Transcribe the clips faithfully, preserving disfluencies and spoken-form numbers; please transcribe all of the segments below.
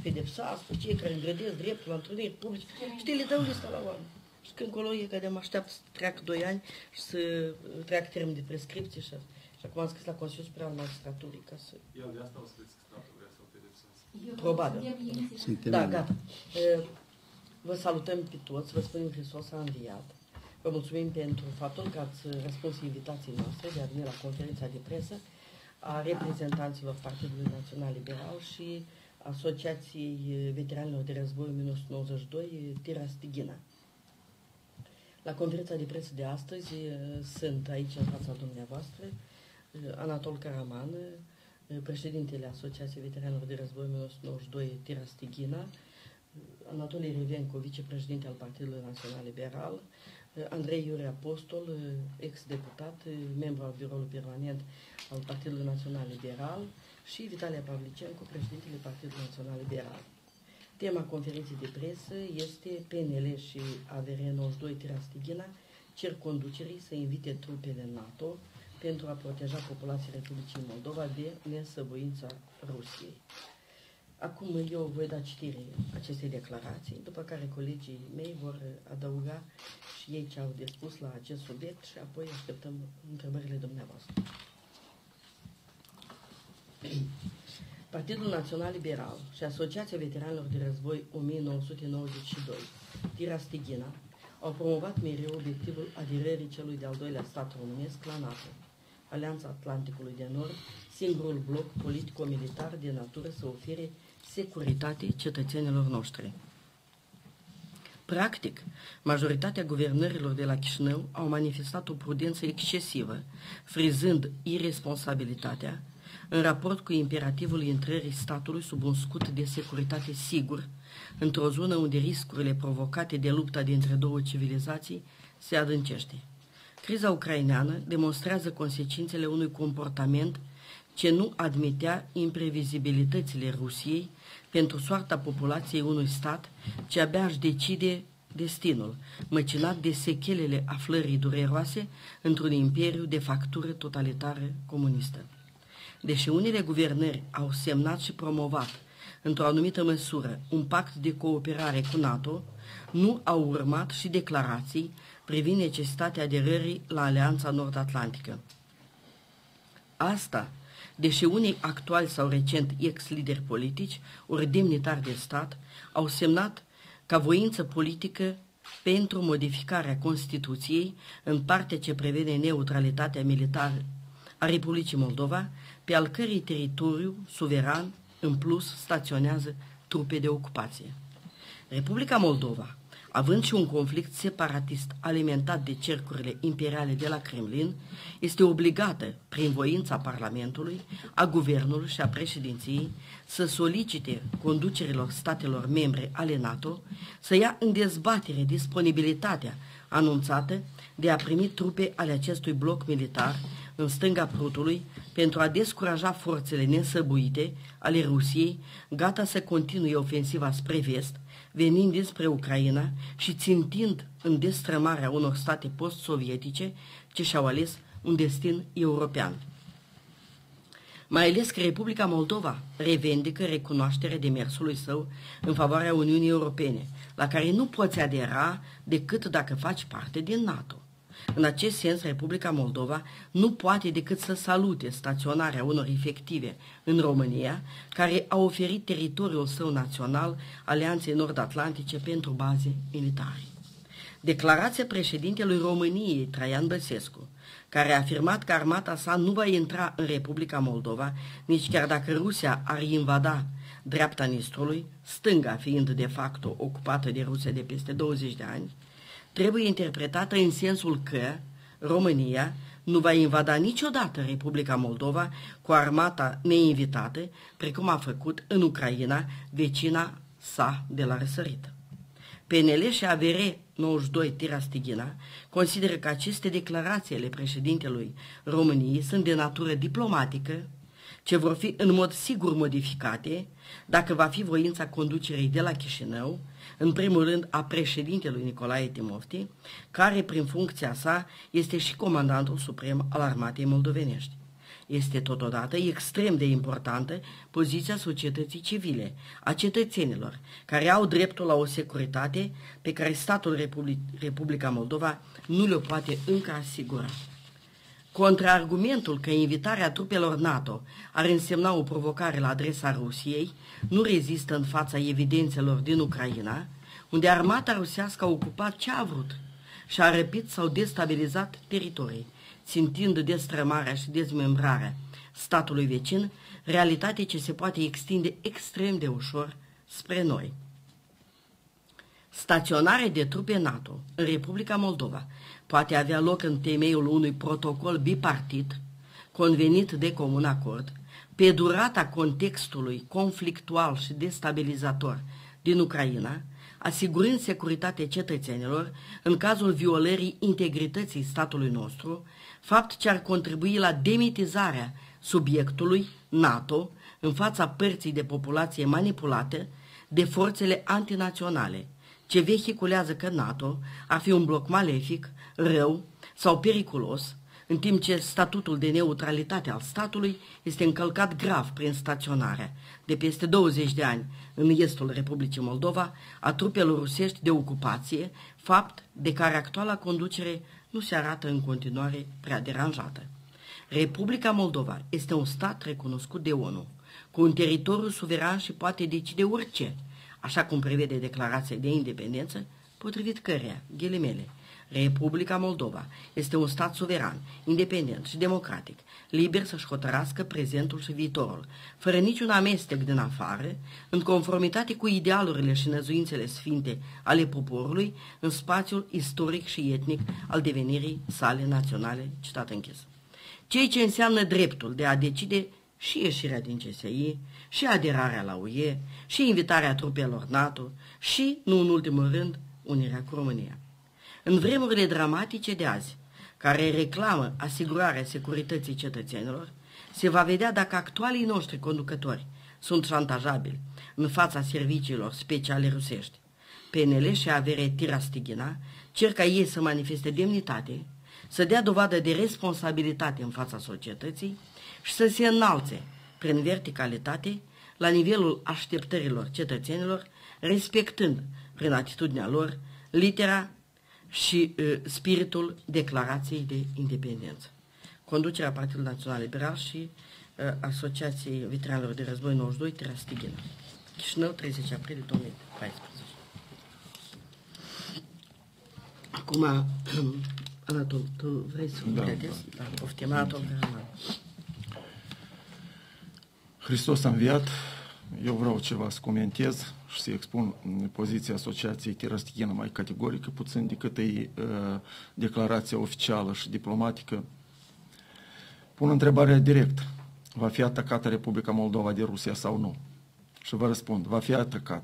pedepsească cei care îngrădesc dreptul la întâlniri publice. Știi, le dau lista la oameni. Și când acolo e că de-am așteaptă să treacă doi ani și să treacă termen de prescripție și, și acum am scris la Consiliul Superior al Magistraturii ca să... El de asta o să vedeți că statul vrea să-l pedepsească. Probabil. Suntem Da, gata. Vă salutăm pe toți, vă spunem Hristos a înviat. Vă mulțumim pentru faptul că ați răspuns invitației noastre de a veni la conferința de presă a reprezentanților Partidului Național Liberal și Asociației Veteranilor de Război o mie nouă sute nouăzeci și doi, Tira Stighina. La conferința de presă de astăzi sunt aici în fața dumneavoastră Anatol Caraman, președintele Asociației Veteranilor de Război o mie nouă sute nouăzeci și doi, Tira Stighina, Anatolie Rivenco, vicepreședinte al Partidului Național Liberal, Andrei Iure Apostol, ex-deputat, membru al biroului permanent al Partidului Național Liberal și Vitalia Pavlicenco, președintele Partidului Național Liberal. Tema conferinței de presă este P N L și A V R nouăzeci și doi Tira Stighina cer conducerii să invite trupele NATO pentru a proteja populația Republicii Moldova de nesăbuința Rusiei. Acum eu voi da citire acestei declarații, după care colegii mei vor adăuga și ei ce au de spus la acest subiect și apoi așteptăm întrebările dumneavoastră. Partidul Național Liberal și Asociația Veteranilor de Război o mie nouă sute nouăzeci și doi, Tira Stighina, au promovat mereu obiectivul aderării celui de-al doilea stat românesc la NATO, Alianța Atlanticului de Nord, singurul bloc politico-militar de natură să ofere securitate cetățenilor noștri. Practic, majoritatea guvernărilor de la Chișinău au manifestat o prudență excesivă, frizând irresponsabilitatea în raport cu imperativul intrării statului sub un scut de securitate sigur, într-o zonă unde riscurile provocate de lupta dintre două civilizații se adâncește. Criza ucraineană demonstrează consecințele unui comportament ce nu admitea imprevizibilitățile Rusiei pentru soarta populației unui stat ce abia își decide destinul, măcinat de sechelele aflării dureroase într-un imperiu de factură totalitară comunistă. Deși unele guvernări au semnat și promovat, într-o anumită măsură, un pact de cooperare cu NATO, nu au urmat și declarații privind necesitatea aderării la Alianța Nord-Atlantică. Asta, deși unii actuali sau recent ex-lideri politici, ori demnitari de stat, au semnat ca voință politică pentru modificarea Constituției în partea ce prevede neutralitatea militară a Republicii Moldova, pe al cărei teritoriu suveran, în plus, staționează trupe de ocupație. Republica Moldova, având și un conflict separatist alimentat de cercurile imperiale de la Kremlin, este obligată, prin voința Parlamentului, a Guvernului și a președinției, să solicite conducerilor statelor membre ale NATO să ia în dezbatere disponibilitatea anunțată de a primi trupe ale acestui bloc militar în stânga Prutului pentru a descuraja forțele nesăbuite ale Rusiei, gata să continue ofensiva spre vest, venind dinspre Ucraina și țintind în destrămarea unor state post-sovietice ce și-au ales un destin european. Mai ales că Republica Moldova revendică recunoașterea demersului său în favoarea Uniunii Europene, la care nu poți adera decât dacă faci parte din NATO. În acest sens, Republica Moldova nu poate decât să salute staționarea unor efective în România, care a oferit teritoriul său național Alianței Nord-Atlantice pentru baze militare. Declarația președintelui României, Traian Băsescu, care a afirmat că armata sa nu va intra în Republica Moldova, nici chiar dacă Rusia ar invada dreapta Nistrului, stânga fiind de facto ocupată de Rusia de peste douăzeci de ani, trebuie interpretată în sensul că România nu va invada niciodată Republica Moldova cu armata neinvitată, precum a făcut în Ucraina, vecina sa de la răsărit. P N L și A V R nouăzeci și doi Tira Stighina consideră că aceste declarații ale președintelui României sunt de natură diplomatică, ce vor fi în mod sigur modificate dacă va fi voința conducerii de la Chișinău, în primul rând a președintelui Nicolae Timofti, care prin funcția sa este și comandantul suprem al armatei moldovenești. Este totodată extrem de importantă poziția societății civile, a cetățenilor, care au dreptul la o securitate pe care statul Republic- Republica Moldova nu le poate încă asigura. Contraargumentul că invitarea trupelor NATO ar însemna o provocare la adresa Rusiei nu rezistă în fața evidențelor din Ucraina, unde armata rusească a ocupat ce a vrut și a răpit sau destabilizat teritorii, țintind destrămarea și dezmembrarea statului vecin, realitate ce se poate extinde extrem de ușor spre noi. Staționarea de trupe NATO în Republica Moldova poate avea loc în temeiul unui protocol bipartit, convenit de comun acord, pe durata contextului conflictual și destabilizator din Ucraina, asigurând securitatea cetățenilor în cazul violării integrității statului nostru, fapt ce ar contribui la demitizarea subiectului NATO în fața părții de populație manipulate de forțele antinaționale, ce vehiculează că NATO ar fi un bloc malefic, rău sau periculos, în timp ce statutul de neutralitate al statului este încălcat grav prin staționarea de peste douăzeci de ani în estul Republicii Moldova a trupelor rusești de ocupație, fapt de care actuala conducere nu se arată în continuare prea deranjată. Republica Moldova este un stat recunoscut de ONU, cu un teritoriu suveran și poate decide orice, așa cum prevede declarația de independență, potrivit căreia, ghilimele, Republica Moldova este un stat suveran, independent și democratic, liber să-și hotărască prezentul și viitorul, fără niciun amestec din afară, în conformitate cu idealurile și năzuințele sfinte ale poporului, în spațiul istoric și etnic al devenirii sale naționale, citat închis. Ceea ce înseamnă dreptul de a decide și ieșirea din C S I, și aderarea la U E, și invitarea trupelor NATO, și, nu în ultimul rând, unirea cu România. În vremurile dramatice de azi, care reclamă asigurarea securității cetățenilor, se va vedea dacă actualii noștri conducători sunt șantajabili în fața serviciilor speciale rusești. P N L și avere Tirastighina cer ca ei să manifeste demnitate, să dea dovadă de responsabilitate în fața societății și să se înalțe prin verticalitate la nivelul așteptărilor cetățenilor, respectând prin atitudinea lor litera și uh, spiritul declarației de independență. Conducerea Partidului Național Liberal și uh, Asociației Veteranilor de Război nouăzeci și doi, Tirastighina. Chișinău, treizeci aprilie două mii paisprezece. Acum, Anatol, tu vrei să da, pregătesc? Da, poftim, Anatol Caraman. Hristos a înviat. Eu vreau ceva să comentez și să expun poziția Asociației Tirastighina mai categorică, puțin decât e uh, declarația oficială și diplomatică. Pun întrebarea direct. Va fi atacată Republica Moldova de Rusia sau nu? Și vă răspund, va fi atacată.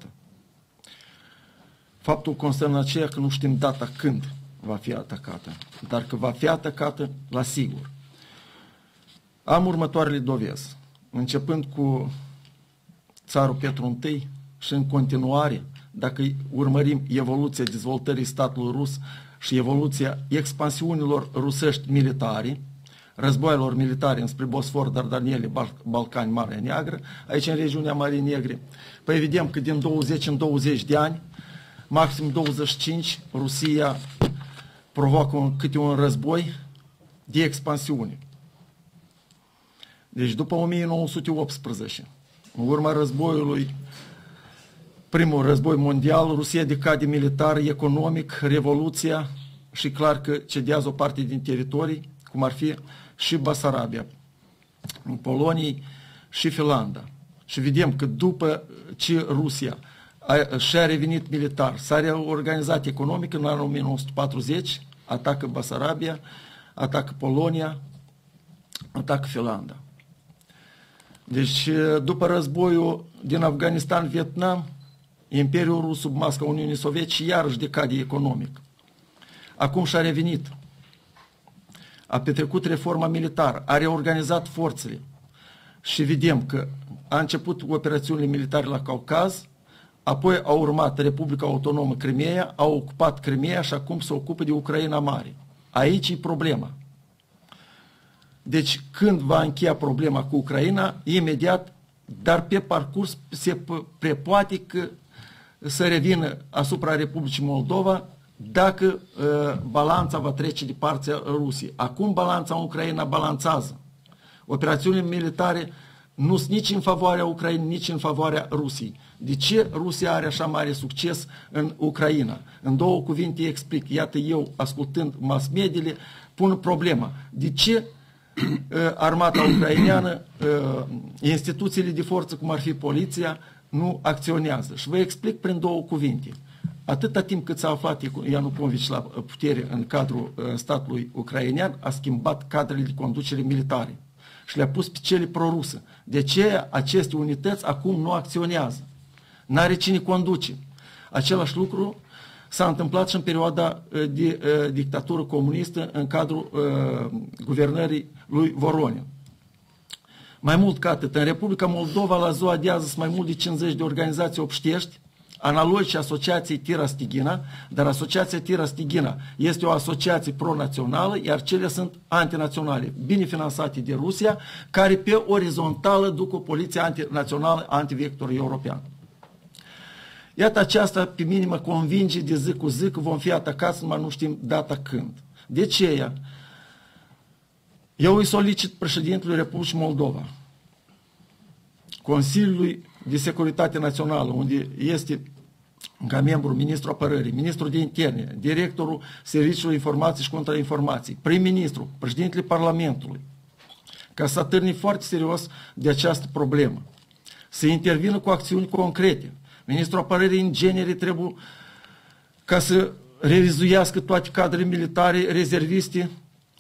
Faptul constă în aceea că nu știm data când va fi atacată, dar că va fi atacată la sigur. Am următoarele dovezi. Începând cu țarul Petru I și în continuare, dacă urmărim evoluția dezvoltării statului rus și evoluția expansiunilor rusești militare, războaielor militare înspre Bosfor, Dardanele, Balcani, Marea Neagră, aici în regiunea Mării Negre, păi vedem că din douăzeci în douăzeci de ani, maxim douăzeci și cinci, Rusia provoacă un, câte un război de expansiune. Deci după o mie nouă sute optsprezece, în urma războiului, primul război mondial, Rusia decade militar, economic, revoluția și clar că cedează o parte din teritorii, cum ar fi și Basarabia, în Polonia și Finlanda. Și vedem că după ce Rusia a, și-a revenit militar, s-a reorganizat economic în anul o mie nouă sute patruzeci, atacă Basarabia, atacă Polonia, atacă Finlanda. Deci, după războiul din Afganistan-Vietnam, Imperiul Rus sub masca Uniunii Sovietice iarăși decade economic. Acum și-a revenit. A petrecut reforma militară, a reorganizat forțele și vedem că a început operațiunile militare la Caucaz, apoi a urmat Republica Autonomă Crimeea, a ocupat Crimeea și acum se ocupă de Ucraina Mare. Aici e problema. Deci când va încheia problema cu Ucraina, imediat, dar pe parcurs se prepoate că să revină asupra Republicii Moldova dacă uh, balanța va trece de partea Rusiei. Acum balanța în Ucraina balanțează. Operațiunile militare nu sunt nici în favoarea Ucrainei, nici în favoarea Rusiei. De ce Rusia are așa mare succes în Ucraina? În două cuvinte explic. Iată, eu, ascultând mass mediile, pun problema. De ce armata ucraineană, instituțiile de forță, cum ar fi poliția, nu acționează? Și vă explic prin două cuvinte. Atâta timp cât s-a aflat Ianucovici la putere în cadrul statului ucrainean, a schimbat cadrele de conducere militare și le-a pus pe cele prorusă. De ce aceste unități acum nu acționează? N-are cine conduce. Același lucru s-a întâmplat și în perioada de uh, dictatură comunistă în cadrul uh, guvernării lui Voronin. Mai mult ca atât, în Republica Moldova la ziua de azi sunt mai mult de cincizeci de organizații obștești, analogice asociației Tira Stighina, dar asociația Tira Stighina este o asociație pro-națională, iar cele sunt antinaționale, bine finanțate de Rusia, care pe orizontală duc o poliție antinațională, antivector european. Iată, aceasta pe mine mă convinge de zi cu zi că vom fi atacați, numai nu știm data când. De aceea, eu îi solicit președintelui Republicii Moldova, Consiliului de Securitate Națională, unde este ca membru ministrul apărării, ministrul de interne, directorul Serviciului Informații și Contrainformații, prim-ministru, președintele Parlamentului, ca să atârni foarte serios de această problemă, să intervină cu acțiuni concrete. Ministrul apărării în genere trebuie ca să revizuiască toate cadrele militare, rezerviste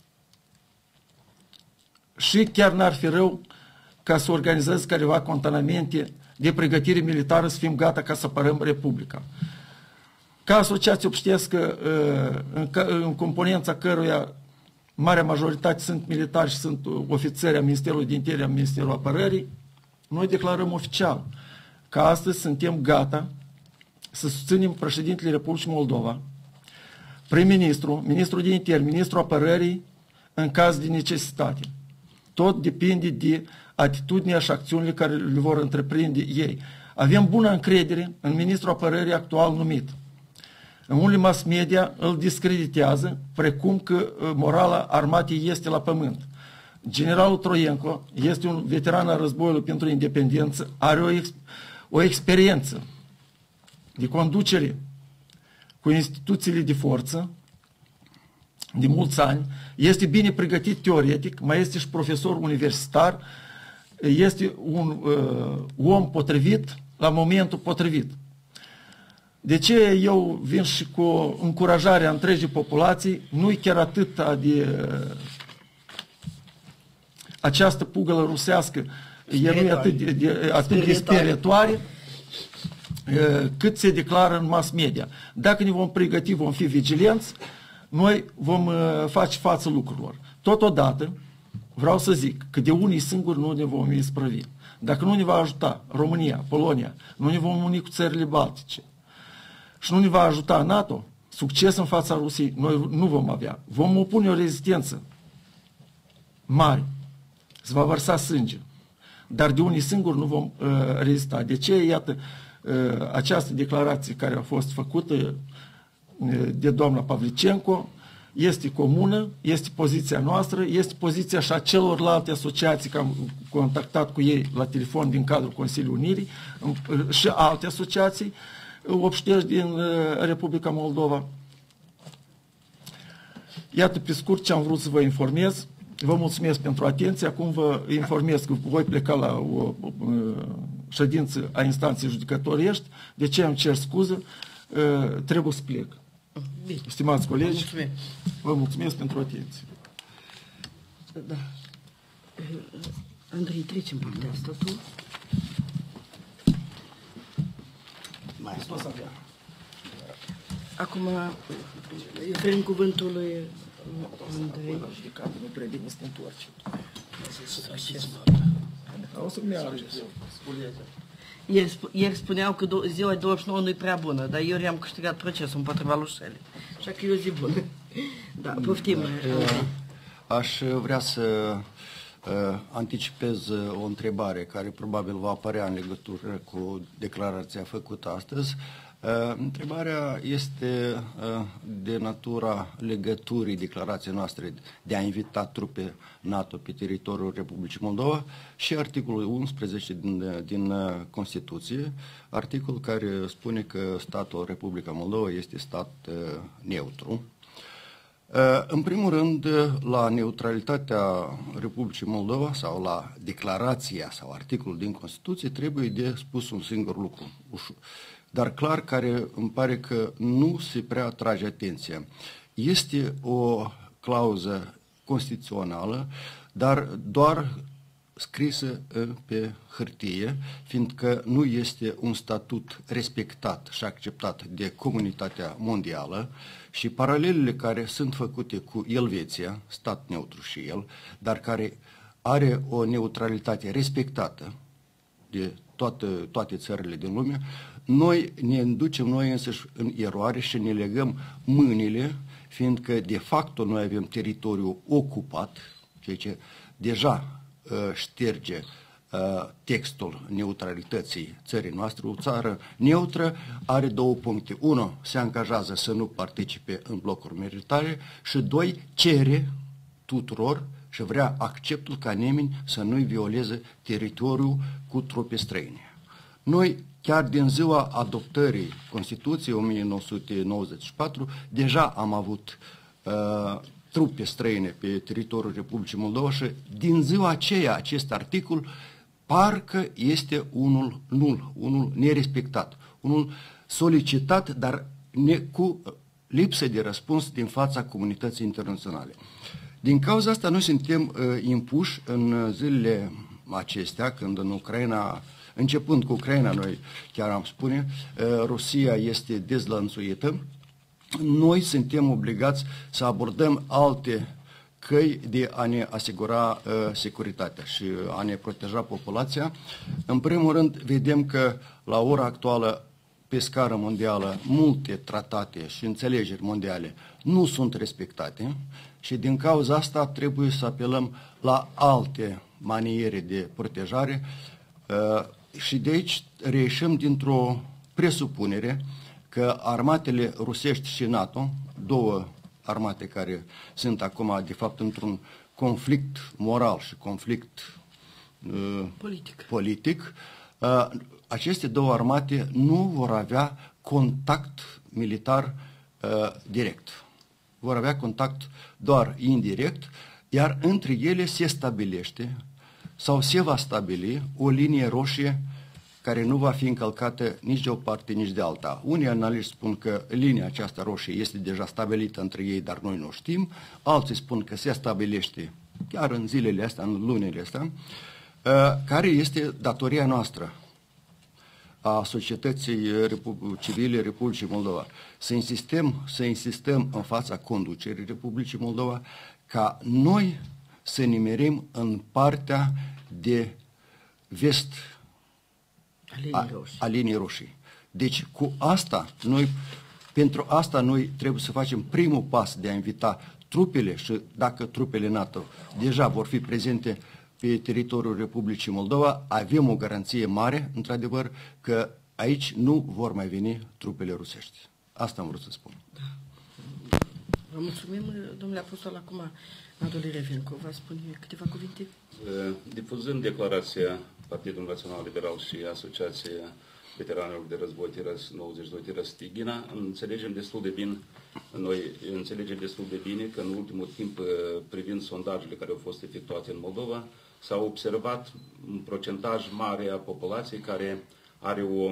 și chiar n-ar fi rău ca să organizeze careva contanamente de pregătire militară, să fim gata ca să apărăm Republica. Ca asociație obștească, în, în componența căruia marea majoritate sunt militari și sunt ofițeri a Ministerului de Interne, a Ministerului Apărării, noi declarăm oficial că astăzi suntem gata să susținem președintele Republicii Moldova, prim-ministru, ministrul de interne, ministrul apărării, în caz de necesitate. Tot depinde de atitudinea și acțiunile care le vor întreprinde ei. Avem bună încredere în ministrul apărării actual numit. În unele mass media îl discreditează, precum că morala armatei este la pământ. Generalul Troienko este un veteran al războiului pentru independență, are o, ex, o experiență de conducere cu instituțiile de forță de mulți ani, este bine pregătit teoretic, mai este și profesor universitar, este un uh, om potrivit la momentul potrivit. De ce eu vin și cu încurajarea întregii populații, nu-i chiar atât de uh, această pugălă rusească, ea nu e atât de, de, atât de sperietoare, uh, cât se declară în mass media. Dacă ne vom pregăti, vom fi vigilenți, noi vom uh, face față lucrurilor. Totodată, vreau să zic că de unii singuri nu ne vom isprăvi. Dacă nu ne va ajuta România, Polonia, nu ne vom uni cu țările Baltice și nu ne va ajuta NATO, succes în fața Rusiei noi nu vom avea. Vom opune o rezistență mare, se va vărsa sânge, dar de unii singuri nu vom uh, rezista. De ce, iată, uh, această declarație care a fost făcută uh, de doamna Pavlicenko este comună, este poziția noastră, este poziția și a celorlalte asociații, că am contactat cu ei la telefon din cadrul Consiliului Unirii, și alte asociații obștești din Republica Moldova. Iată pe scurt ce am vrut să vă informez. Vă mulțumesc pentru atenție. Acum vă informez că voi pleca la o ședință a instanței judecătorești. De ce îmi cer scuză? Trebuie să plec. Bine. Stimați colegi, Mulțumesc. vă mulțumesc pentru atenție. Da. Andrei, trecem partea asta tu. Mai spus avea. Acum, îi oferim cuvântul lui Andrei. Nu prea bine să te întorci. O să-mi iară. Ieri, sp- ieri spuneau că do- ziua douăzeci și nouă nu e prea bună, dar eu i-am câștigat procesul împotriva lui Șele. Așa că e o zi bună. Da, poftim. Aș vrea să uh, anticipez o întrebare care probabil va apărea în legătură cu declarația făcută astăzi. Uh, întrebarea este uh, de natura legăturii declarației noastre de a invita trupe NATO pe teritoriul Republicii Moldova și articolul unsprezece din, din uh, Constituție, articol care spune că statul Republica Moldova este stat uh, neutru. În primul rând, la neutralitatea Republicii Moldova sau la declarația sau articolul din Constituție trebuie de spus un singur lucru, dar clar, care îmi pare că nu se prea atrage atenția. Este o clauză constituțională, dar doar scrisă pe hârtie, fiindcă nu este un statut respectat și acceptat de comunitatea mondială și paralelele care sunt făcute cu Elveția, stat neutru și el, dar care are o neutralitate respectată de toate, toate țările din lume, noi ne inducem noi însăși în eroare și ne legăm mâinile, fiindcă de fapt noi avem teritoriul ocupat, ceea ce deja șterge uh, textul neutralității țării noastre. O țară neutră are două puncte. Unu, se angajează să nu participe în blocuri militare și doi, cere tuturor și vrea acceptul ca nimeni să nu-i violeze teritoriul cu trupe străine. Noi, chiar din ziua adoptării Constituției o mie nouă sute nouăzeci și patru, deja am avut uh, trupe străine pe teritoriul Republicii Moldova și din ziua aceea acest articol parcă este unul nul, unul nerespectat, unul solicitat, dar ne, cu lipsă de răspuns din fața comunității internaționale. Din cauza asta noi suntem uh, impuși în zilele acestea, când în Ucraina, începând cu Ucraina, noi chiar am spune, uh, Rusia este dezlănțuită, noi suntem obligați să abordăm alte căi de a ne asigura uh, securitatea și a ne proteja populația. În primul rând, vedem că la ora actuală, pe scară mondială, multe tratate și înțelegeri mondiale nu sunt respectate și din cauza asta trebuie să apelăm la alte maniere de protejare uh, și de aici reieșim dintr-o presupunere că armatele rusești și NATO, două armate care sunt acum, de fapt, într-un conflict moral și conflict uh, politic, politic uh, aceste două armate nu vor avea contact militar uh, direct. Vor avea contact doar indirect, iar între ele se stabilește sau se va stabili o linie roșie care nu va fi încălcată nici de o parte, nici de alta. Unii analiști spun că linia aceasta roșie este deja stabilită între ei, dar noi nu știm. Alții spun că se stabilește chiar în zilele astea, în lunile astea, care este datoria noastră a societății civile Republicii Moldova. Să insistăm, să insistăm în fața conducerii Republicii Moldova ca noi să nimerim în partea de vest a, a liniei roșii. Deci cu asta, noi, pentru asta noi trebuie să facem primul pas de a invita trupele și dacă trupele NATO deja vor fi prezente pe teritoriul Republicii Moldova, avem o garanție mare, într-adevăr, că aici nu vor mai veni trupele rusești. Asta am vrut să spun. Da. Vă mulțumim, domnule apostol. Acum, Nadule Revencu, vă spune câteva cuvinte? Difuzând declarația Partidului Național Liberal și Asociația Veteranilor de Război nouăzeci și doi Stighina, înțelegem destul de bine, noi înțelegem destul de bine că în ultimul timp, privind sondajele care au fost efectuate în Moldova, s-a observat un procentaj mare a populației care are o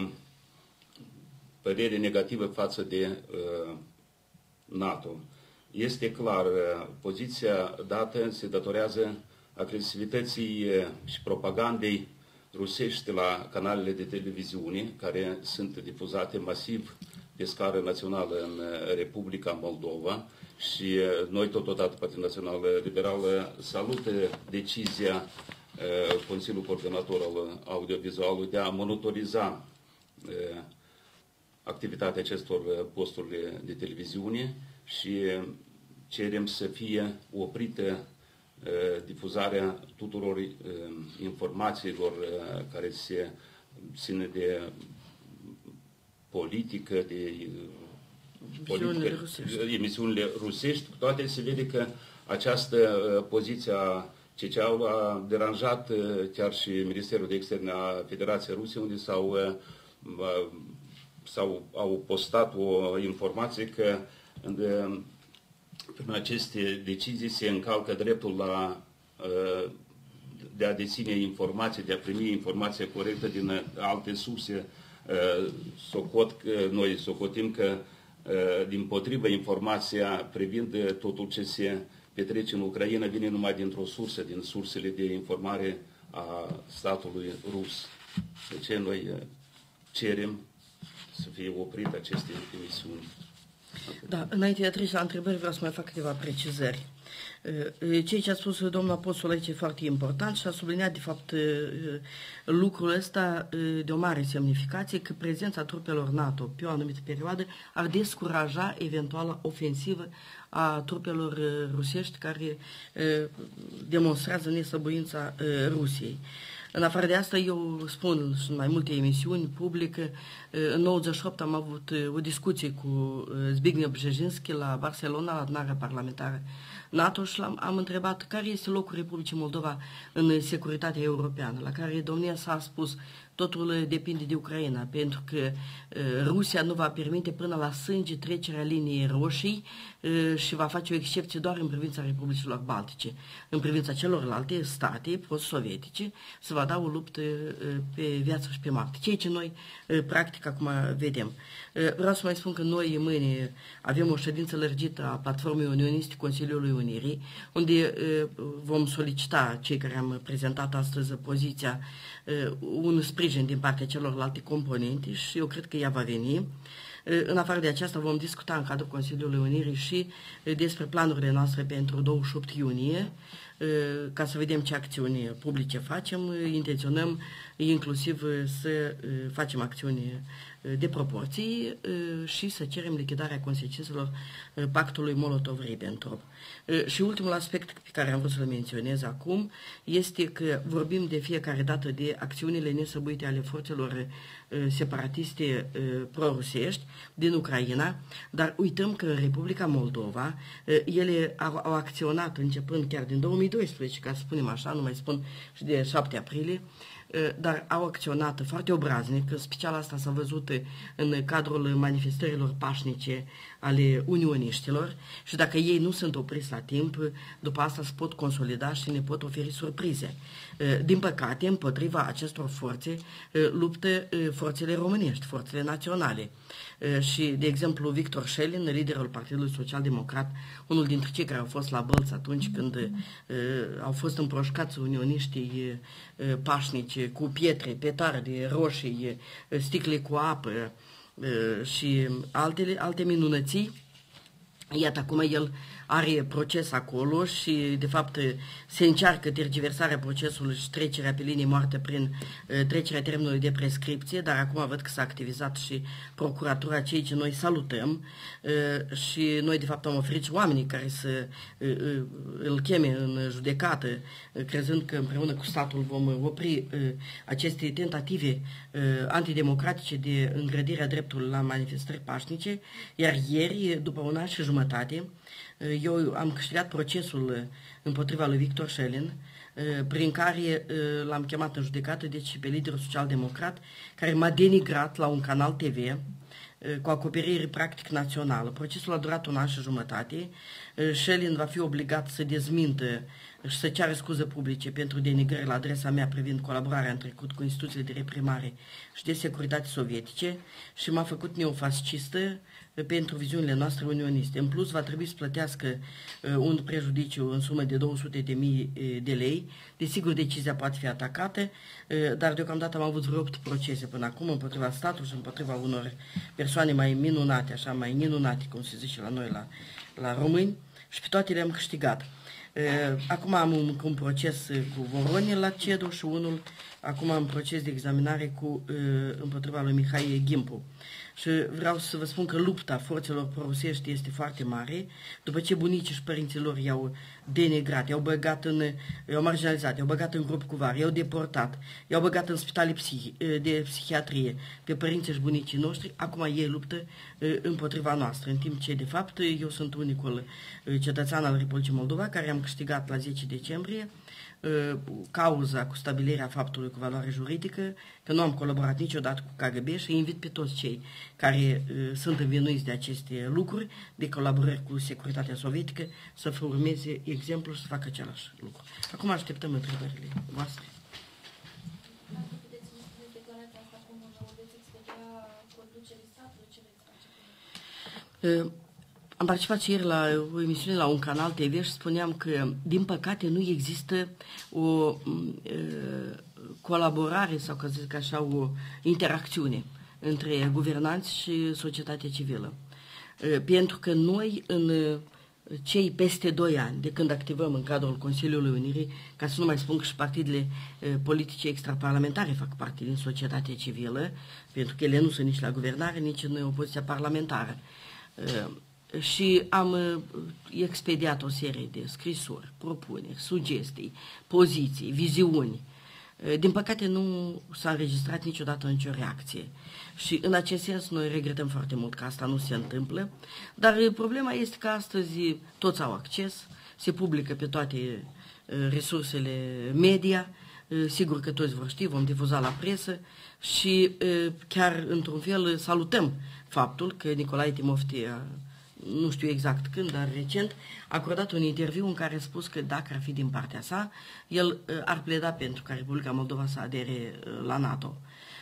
părere negativă față de uh, NATO. Este clar, poziția dată se datorează agresivității și propagandei rusești la canalele de televiziune, care sunt difuzate masiv pe scară națională în Republica Moldova și noi totodată, Partidul Național Liberal, salută decizia Consiliului Coordonator al Audiovizualului de a monitoriza activitatea acestor posturi de televiziune și cerem să fie oprită difuzarea tuturor informațiilor care se ține de politică, de emisiunile rusești. emisiunile rusești, toate se vede că această poziție a C C A-ului a deranjat chiar și Ministerul de Externe a Federației Rusiei, unde s-au, s-au au postat o informație că prin aceste decizii se încalcă dreptul la, de a deține informații, de a primi informația corectă din alte surse. Socot, noi socotim că, dimpotrivă, informația privind totul ce se petrece în Ucraina vine numai dintr-o sursă, din sursele de informare a statului rus. De ce noi cerem să fie oprite aceste emisiuni? Da, înainte de a trece la întrebări, vreau să mai fac câteva precizări. Ceea ce a spus domnul Apostol aici e foarte important și a subliniat, de fapt, lucrul ăsta de o mare semnificație, că prezența trupelor NATO pe o anumită perioadă ar descuraja eventuala ofensivă a trupelor rusești care demonstrează nesăbuința Rusiei. În afară de asta, eu spun, sunt mai multe emisiuni publice. În nouăzeci și opt am avut o discuție cu Zbigniew Brzezinski la Barcelona, la adunarea parlamentară NATO, și am, am întrebat care este locul Republicii Moldova în securitatea europeană, la care domnia s-a spus totul depinde de Ucraina, pentru că uh, Rusia nu va permite până la sânge trecerea liniei roșii uh, și va face o excepție doar în privința Republicilor Baltice. În privința celorlalte state post-sovietice se va da o luptă uh, pe viață și pe moarte. Ceea ce noi uh, practic acum vedem. Uh, vreau să mai spun că noi mâine avem o ședință lărgită a Platformei Unioniste Consiliului Unirii, unde uh, vom solicita, cei care am prezentat astăzi poziția, uh, un sprijin din partea celorlalte componente și eu cred că ea va veni. În afară de aceasta vom discuta în cadrul Consiliului Unirii și despre planurile noastre pentru douăzeci și opt iunie, ca să vedem ce acțiuni publice facem. Intenționăm inclusiv să facem acțiuni de proporții și să cerem lichidarea consecințelor pactului Molotov-Ribbentrop. Și ultimul aspect pe care am vrut să-l menționez acum este că vorbim de fiecare dată de acțiunile nesăbuite ale forțelor separatiste prorusești din Ucraina, dar uităm că în Republica Moldova ele au, au acționat începând chiar din două mii doisprezece, ca să spunem așa, nu mai spun și de șapte aprilie, dar au acționat foarte obraznic, special asta s-a văzut în cadrul manifestărilor pașnice ale unioniștilor și dacă ei nu sunt opriți la timp, după asta se pot consolida și ne pot oferi surprize. Din păcate, împotriva acestor forțe luptă forțele românești, forțele naționale. Și, de exemplu, Victor Șelin, liderul Partidului Social Democrat, unul dintre cei care au fost la Bălți atunci când uh, au fost împroșcați unioniștii uh, pașnici cu pietre, petarde, roșii, uh, sticle cu apă uh, și altele, alte minunății. Iată, acum el are proces acolo și, de fapt, se încearcă tergiversarea procesului și trecerea pe linie moartă prin uh, trecerea termenului de prescripție, dar acum văd că s-a activizat și procuratura, cei ce noi salutăm uh, și noi, de fapt, am oferit și oamenii care să uh, uh, îl cheme în judecată, uh, crezând că împreună cu statul vom opri uh, aceste tentative uh, antidemocratice de îngrădire a dreptului la manifestări pașnice, iar ieri, după un an și jumătate, eu am câștigat procesul împotriva lui Victor Șelin, prin care l-am chemat în judecată, deci pe liderul social-democrat, care m-a denigrat la un canal T V cu acoperire practic națională. Procesul a durat un an și jumătate. Șelin va fi obligat să dezmintă și să ceară scuze publice pentru denigrări la adresa mea privind colaborarea în trecut cu instituțiile de reprimare și de securitate sovietice și m-a făcut neofascistă pentru viziunile noastre unioniste. În plus, va trebui să plătească uh, un prejudiciu în sumă de două sute de mii de lei. Desigur, decizia poate fi atacată, uh, dar deocamdată am avut vreo opt procese până acum împotriva statului și împotriva unor persoane mai minunate, așa, mai minunate, cum se zice la noi, la, la români, și pe toate le-am câștigat. Acum am un, un proces cu Voronil la CEDO și unul, acum am un proces de examinare cu, împotriva lui Mihai Gimpu. Și vreau să vă spun că lupta forțelor prorusești este foarte mare. După ce bunicii și părinții lor i-au denigrat, i-au băgat în, i-au marginalizat, i-au băgat în grup cu var, i-au deportat, i-au băgat în spitale psihi, de psihiatrie pe părinții și bunicii noștri, acum ei luptă împotriva noastră, în timp ce, de fapt, eu sunt unicul cetățean al Republicii Moldova care am câștigat la zece decembrie cauza cu stabilirea faptului cu valoare juridică, că nu am colaborat niciodată cu K G B și invit pe toți cei care uh, sunt învinuiți de aceste lucruri, de colaborări cu securitatea sovietică, să urmeze exemplu și să facă același lucru. Acum așteptăm întrebările voastre. Uh, Am participat și ieri la o emisiune la un canal T V și spuneam că, din păcate, nu există o uh, colaborare sau, ca să zic așa, o interacțiune între guvernanți și societatea civilă. Uh, pentru că noi, în uh, cei peste doi ani, de când activăm în cadrul Consiliului Unirii, ca să nu mai spun că și partidele uh, politice extraparlamentare fac parte din societatea civilă, pentru că ele nu sunt nici la guvernare, nici în opoziția parlamentară. Uh, Și am expediat o serie de scrisori, propuneri, sugestii, poziții, viziuni. Din păcate nu s-a înregistrat niciodată nicio reacție. Și în acest sens noi regretăm foarte mult că asta nu se întâmplă, dar problema este că astăzi toți au acces, se publică pe toate resursele media, sigur că toți vor ști, vom difuza la presă și chiar într-un fel salutăm faptul că Nicolae Timofti, nu știu exact când, dar recent, a acordat un interviu în care a spus că dacă ar fi din partea sa, el uh, ar pleda pentru ca Republica Moldova să adere uh, la NATO.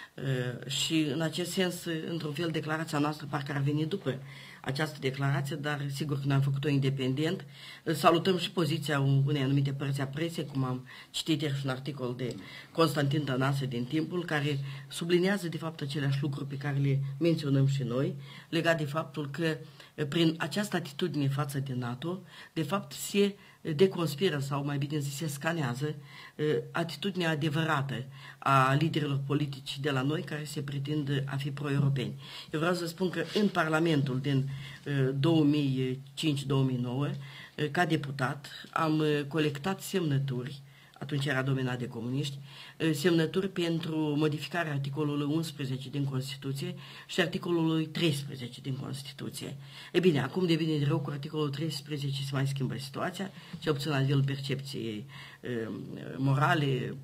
Uh, și în acest sens, uh, într-un fel, declarația noastră parcă ar veni după această declarație, dar sigur că noi am făcut-o independent. Uh, salutăm și poziția unei anumite părți a presei, cum am citit ieri și un articol de Constantin Tănase din Timpul, care subliniază de fapt aceleași lucruri pe care le menționăm și noi, legat de faptul că prin această atitudine față de NATO, de fapt se deconspiră sau mai bine zis se scanează atitudinea adevărată a liderilor politici de la noi care se pretind a fi pro-europeni. Eu vreau să spun că în Parlamentul din două mii cinci două mii nouă, ca deputat, am colectat semnături, atunci era dominat de comuniști, semnături pentru modificarea articolului unsprezece din Constituție și articolului treisprezece din Constituție. E bine, acum de bine de rău cu articolul treisprezece se mai schimbă situația, cel puțin la nivelul percepției morale,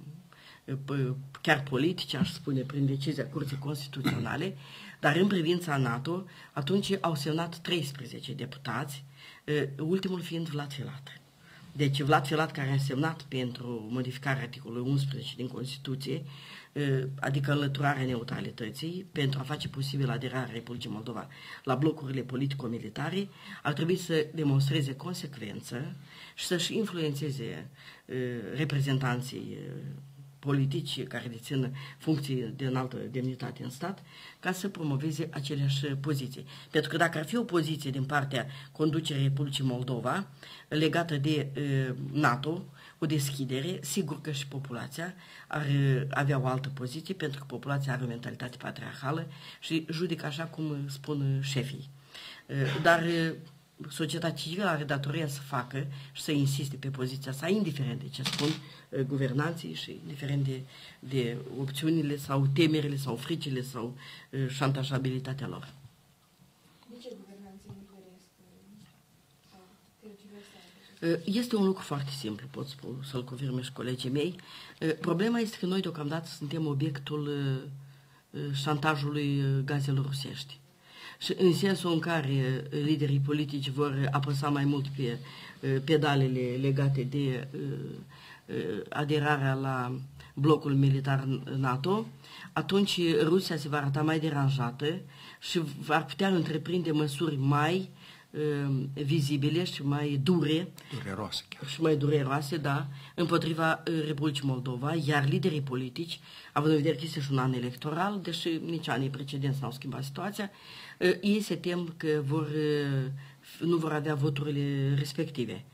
chiar politice, aș spune, prin decizia Curții Constituționale, dar în privința NATO, atunci au semnat treisprezece deputați, ultimul fiind Vlad Filat. Deci Vlad Filat, care a semnat pentru modificarea articolului unsprezece din Constituție, adică înlăturarea neutralității, pentru a face posibil aderarea Republicii Moldova la blocurile politico-militare, ar trebui să demonstreze consecvență și să-și influențeze reprezentanții politici care dețin funcții de înaltă demnitate în stat, ca să promoveze aceleași poziții. Pentru că dacă ar fi o poziție din partea conducerii Republicii Moldova legată de uh, NATO, o deschidere, sigur că și populația ar avea o altă poziție, pentru că populația are o mentalitate patriarhală și judecă așa cum spun șefii. Uh, dar uh, societatea civilă are datoria să facă și să insiste pe poziția sa, indiferent de ce spun uh, guvernanții și indiferent de, de opțiunile sau temerile sau fricile sau uh, șantajabilitatea lor. De ce guvernanții nu doresc sau tergiversează? Uh, este un lucru foarte simplu, pot să-l confirme și colegii mei. Uh, problema este că noi deocamdată suntem obiectul uh, uh, șantajului uh, gazelor rusești. Și în sensul în care liderii politici vor apăsa mai mult pe pedalele legate de aderarea la blocul militar NATO, atunci Rusia se va arăta mai deranjată și va putea întreprinde măsuri mai vizibile și mai dure, dureroase chiar. și mai dureroase, da, împotriva Republicii Moldova, iar liderii politici, având în vedere că este și un an electoral, deși nici anii precedenți n-au schimbat situația, ei se tem că vor, nu vor avea voturile respective.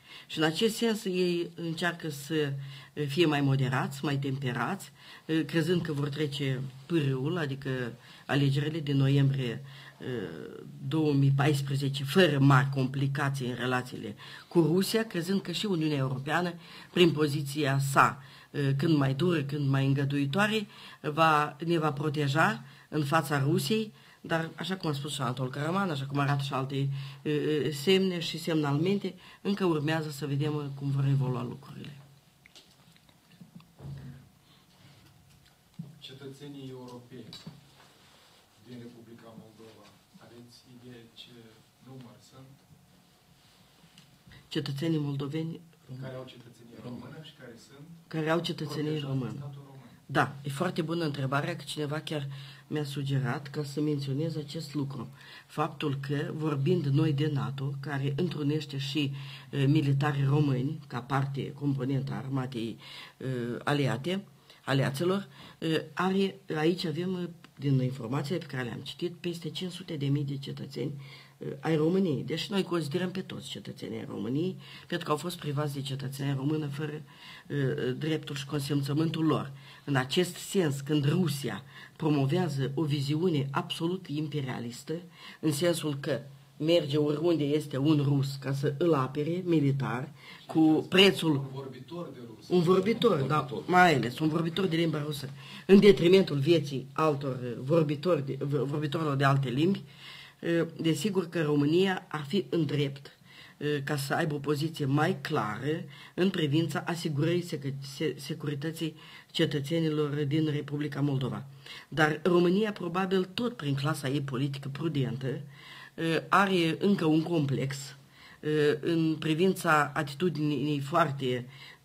Și în acest sens ei încearcă să fie mai moderați, mai temperați, crezând că vor trece pârâul, adică alegerile din noiembrie două mii paisprezece, fără mari complicații în relațiile cu Rusia, crezând că și Uniunea Europeană, prin poziția sa, când mai dură, când mai îngăduitoare, va, ne va proteja în fața Rusiei, dar, așa cum a spus și Anatol Caraman, așa cum arată și alte uh, semne și semnalmente, încă urmează să vedem cum vor evolua lucrurile. Cetățenii europeni din Republica Moldova, aveți idee ce număr sunt? Cetățenii moldoveni care au cetățenie română și care sunt care au cetățenie română. Da, e foarte bună întrebarea, că cineva chiar mi-a sugerat ca să menționez acest lucru. Faptul că, vorbind noi de NATO, care întrunește și uh, militari români, ca parte componentă a armatei uh, aliate, aliaților, uh, are, aici avem, uh, din informațiile pe care le-am citit, peste cinci sute de mii de cetățeni uh, ai României. Deci noi considerăm pe toți cetățenii ai României, pentru că au fost privați de cetățenia română fără uh, dreptul și consimțământul lor. În acest sens, când Rusia promovează o viziune absolut imperialistă, în sensul că merge oriunde este un rus ca să îl apere militar, cu prețul... Un vorbitor de rusă. Un vorbitor, da, mai ales, un vorbitor de limba rusă, în detrimentul vieții altor vorbitori de, vorbitorilor de alte limbi, desigur că România ar fi în drept ca să aibă o poziție mai clară în privința asigurării securității cetățenilor din Republica Moldova. Dar România, probabil tot prin clasa ei politică prudentă, are încă un complex în privința atitudinii foarte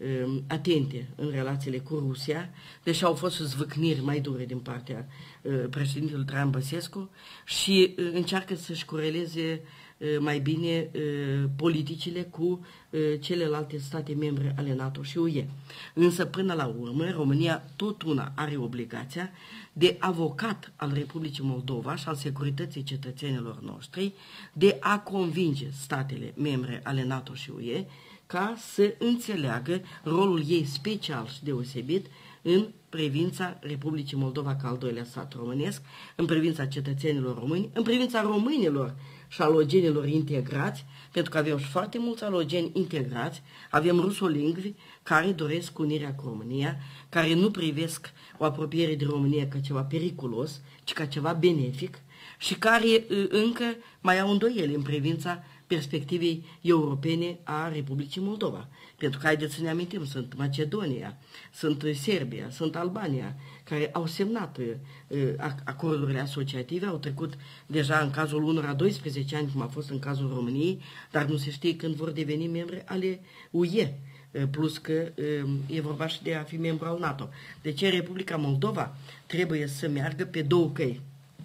atente în relațiile cu Rusia, deși au fost zvâcniri mai dure din partea președintelui Traian Băsescu, și încearcă să-și coreleze mai bine politicile cu celelalte state membre ale NATO și U E. Însă, până la urmă, România tot una are obligația de avocat al Republicii Moldova și al securității cetățenilor noștri de a convinge statele membre ale NATO și U E ca să înțeleagă rolul ei special și deosebit în privința Republicii Moldova ca al doilea stat românesc, în privința cetățenilor români, în privința românilor și alogenilor integrați, pentru că avem și foarte mulți alogeni integrați, avem rusolingvi care doresc unirea cu România, care nu privesc o apropiere de România ca ceva periculos, ci ca ceva benefic, și care încă mai au îndoieli în privința perspectivei europene a Republicii Moldova. Pentru că, haideți să ne amintim, sunt Macedonia, sunt Serbia, sunt Albania, care au semnat uh, acordurile asociative, au trecut deja în cazul unora doisprezece ani, cum a fost în cazul României, dar nu se știe când vor deveni membre ale U E, uh, plus că uh, e vorba și de a fi membru al NATO. Deci Republica Moldova trebuie să meargă pe două căi.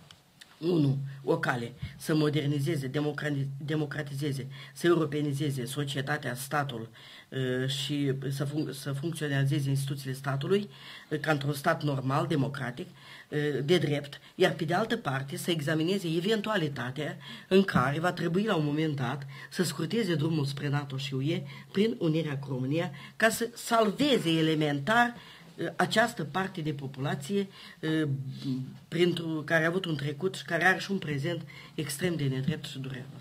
Unu, o cale să modernizeze, democratizeze, să europenizeze societatea, statul uh, și să, fun- să funcționalizeze instituțiile statului uh, ca într-un stat normal, democratic, uh, de drept, iar pe de altă parte să examineze eventualitatea în care va trebui la un moment dat să scurteze drumul spre NATO și U E prin unirea cu România, ca să salveze elementar această parte de populație printr-o, care a avut un trecut și care are și un prezent extrem de nedrept și dureros.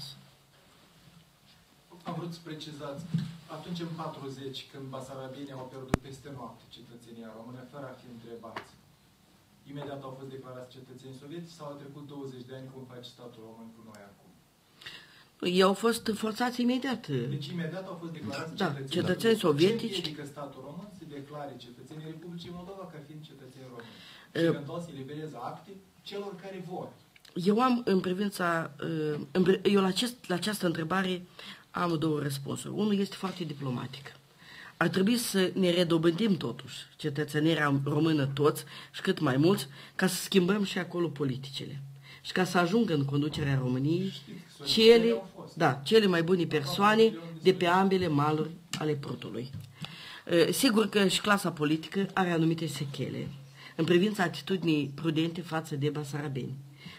Am vrut să precizați, atunci în patruzeci, când basarabienii au pierdut peste noapte cetățenia română, fără a fi întrebați, imediat au fost declarați cetățeni sovietici sau au trecut douăzeci de ani, cum face statul român cu noi acum? Ei au fost forțați imediat. Deci imediat au fost declarați da, cetățeni, cetățeni sovietici. Ce împiedică statul român să declare cetățenii Republicii Moldova ca fiind cetățeni români? Și uh, eventual să elibereze acte celor care vor. Eu am în privința, uh, eu la, acest, la această întrebare am două răspunsuri. Unul este foarte diplomatic. Ar trebui să ne redobândim totuși cetățenia română toți și cât mai mulți, ca să schimbăm și acolo politicile. Și ca să ajungă în conducerea României cele, da, cele mai bune persoane de pe ambele maluri ale Prutului. Sigur că și clasa politică are anumite sechele în privința atitudinii prudente față de basarabeni.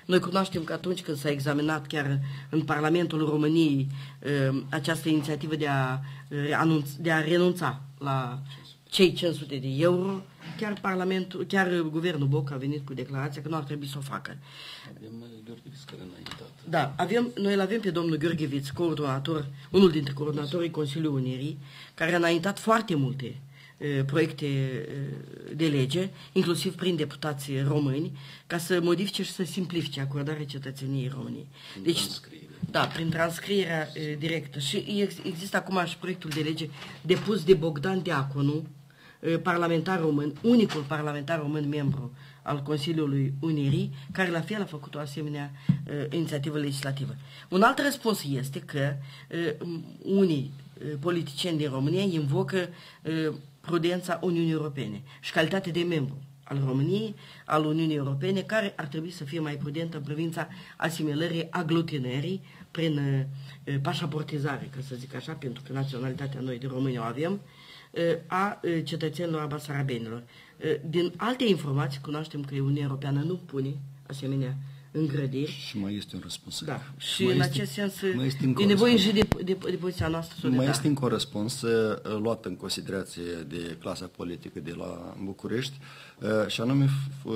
Noi cunoaștem că atunci când s-a examinat chiar în Parlamentul României această inițiativă de a, anunț, de a renunța la cei cinci sute de euro, chiar Parlamentul, chiar Guvernul Boc a venit cu declarația că nu ar trebui să o facă. Avem Gheorgheviț care a înaintat. Da, avem, noi îl avem pe domnul Gheorgheviț, coordonator, unul dintre coordonatorii Consiliului Unirii, care a înaintat foarte multe uh, proiecte uh, de lege, inclusiv prin deputații români, ca să modifice și să simplifice acordarea cetățeniei României. Prin deci, transcriere. Da, prin transcrierea uh, directă. Și ex, există acum și proiectul de lege depus de Bogdan Diaconu, parlamentar român, unicul parlamentar român membru al Consiliului Unirii, care la fel a făcut o asemenea uh, inițiativă legislativă. Un alt răspuns este că uh, unii uh, politicieni din România invocă uh, prudența Uniunii Europene și calitate de membru al României, al Uniunii Europene, care ar trebui să fie mai prudentă în privința asimilării, aglutinării prin uh, pașaportizare, ca să zic așa, pentru că naționalitatea noi de români o avem, a cetățenilor, a basarabenilor. Din alte informații cunoaștem că Uniunea Europeană nu pune asemenea îngrădiri. Și mai este un răspuns. Da. Și mai în este, acest sens e nevoie și de, de, de poziția noastră solidară. Mai este încă un răspuns luat în considerație de clasa politică de la București, și anume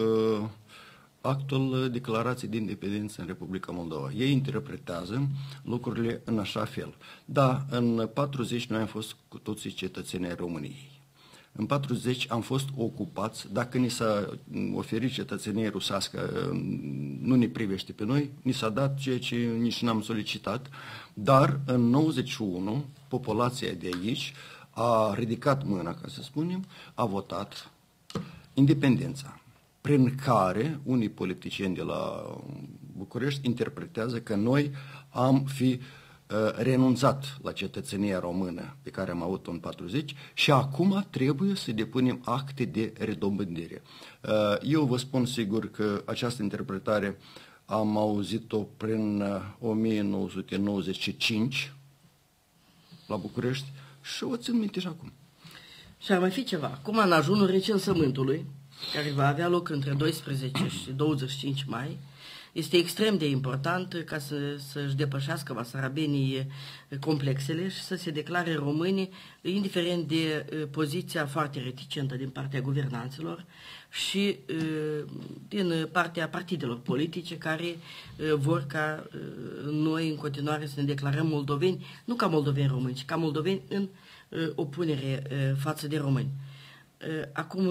actul declarației de independență în Republica Moldova. Ei interpretează lucrurile în așa fel. Da, în patruzeci noi am fost cu toții cetățenii ai României. În patruzeci am fost ocupați, dacă ni s-a oferit cetățenie rusească, nu ne privește pe noi, ni s-a dat ceea ce nici n-am solicitat, dar în nouăzeci și unu populația de aici a ridicat mâna, ca să spunem, a votat independența, prin care unii politicieni de la București interpretează că noi am fi uh, renunțat la cetățenia română pe care am avut-o în patruzeci și acum trebuie să depunem acte de redobândire. Uh, eu vă spun sigur că această interpretare am auzit-o prin uh, o mie nouă sute nouăzeci și cinci la București și o țin minte și acum. Și ar mai fi ceva. Acum, în ajunul recensământului, care va avea loc între doisprezece și douăzeci și cinci mai, este extrem de important ca să, să-și depășească basarabenii complexele și să se declare români, indiferent de uh, poziția foarte reticentă din partea guvernanților și uh, din partea partidelor politice care uh, vor ca uh, noi în continuare să ne declarăm moldoveni, nu ca moldoveni români, ci ca moldoveni în uh, opunere uh, față de români. Acum,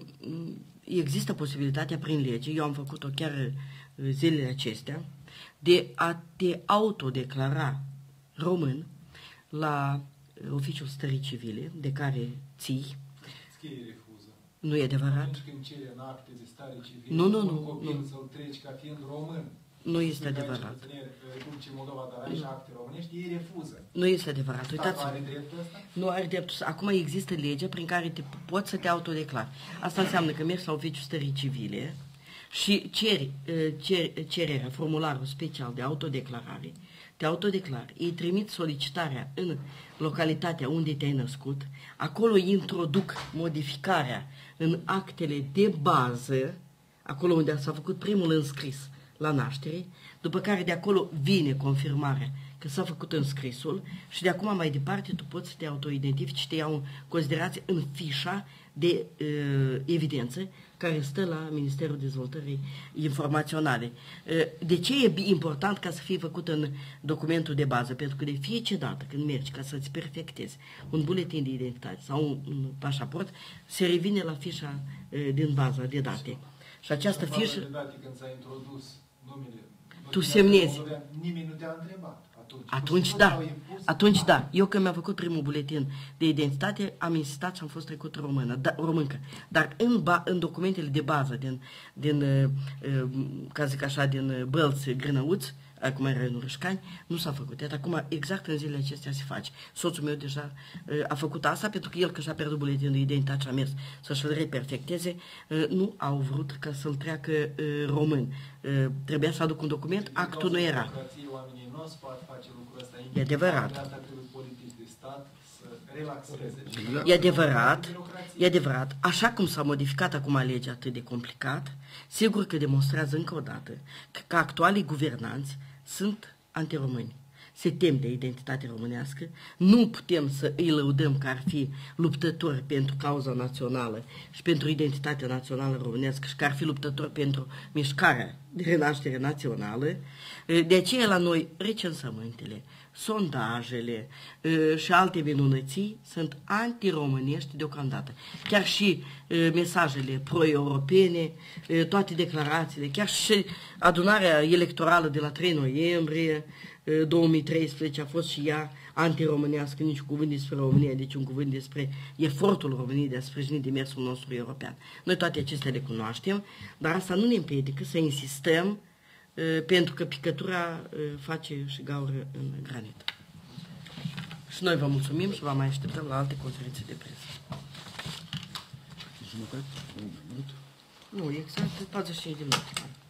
există posibilitatea prin lege, eu am făcut-o chiar zilele acestea, de a te autodeclara român la oficiul stării civile, de care ții. Ei refuză. Nu e adevărat? Atunci când cere în acte de stare civile, nu, nu, un nu, copil nu. să-l treci ca fiind român, nu este adevărat. Republicii Moldova, dar ai și acte românești, ei refuză. Nu este adevărat. Uitați, are dreptul ăsta? Nu are dreptul. Acum există legea prin care te poți să te autodeclari. Asta înseamnă că mergi la oficiul stării civile și ceri, ceri cererea, formularul special de autodeclarare, te autodeclari, îi trimit solicitarea în localitatea unde te-ai născut, acolo introduc modificarea în actele de bază, acolo unde s-a făcut primul înscris la naștere, după care de acolo vine confirmarea că s-a făcut înscrisul și de acum mai departe tu poți să te autoidentifici și te iau în considerație în fișa de uh, evidență care stă la Ministerul Dezvoltării Informaționale. Uh, de ce e important ca să fie făcut în documentul de bază? Pentru că de fiecare dată când mergi ca să-ți perfectezi un buletin de identitate sau un, un pașaport, se revine la fișa uh, din baza de date. Și această fișă... De date, când s-a introdus numele, tu semnezi. Nimeni nu te-a întrebat. Atunci, atunci da, atunci da. Eu când mi-am făcut primul buletin de identitate, am insistat și am fost trecut română, da, româncă. Dar în, ba, în documentele de bază, din, din uh, ca zic așa, din Bălți, Grânăuți, acum era în Râșcani, nu s-a făcut. Iar acum, exact în zilele acestea se face. Soțul meu deja uh, a făcut asta, pentru că el, că și-a pierdut buletinul de identitate și a mers să-și-l reperfecteze, uh, nu au vrut ca să-l treacă uh, român. Uh, trebuia să aduc un document, actul nu era. Oamenii nu se poate face lucrul ăsta. E adevărat. De asta trebuie politici de stat să relaxeze. Exact. E adevărat, e adevărat. Așa cum s-a modificat acum legea atât de complicat, sigur că demonstrează încă o dată că, că actualii guvernanți sunt antiromâni. Se tem de identitate românească, nu putem să îi lăudăm că ar fi luptători pentru cauza națională și pentru identitatea națională românească și că ar fi luptători pentru mișcarea de renaștere națională. De aceea la noi recensământele, sondajele și alte minunății sunt antiromânești deocamdată. Chiar și mesajele pro-europene, toate declarațiile, chiar și adunarea electorală de la trei noiembrie două mii treisprezece a fost și ea antiromânească, nici un cuvânt despre România, deci un cuvânt despre efortul României de a sprijini demersul nostru european. Noi toate acestea le cunoaștem, dar asta nu ne împiedică să insistăm pentru că picătura face și gaură în granit. Și noi vă mulțumim și vă mai așteptăm la alte conferințe de presă. Nu, exact patruzeci și cinci de minute.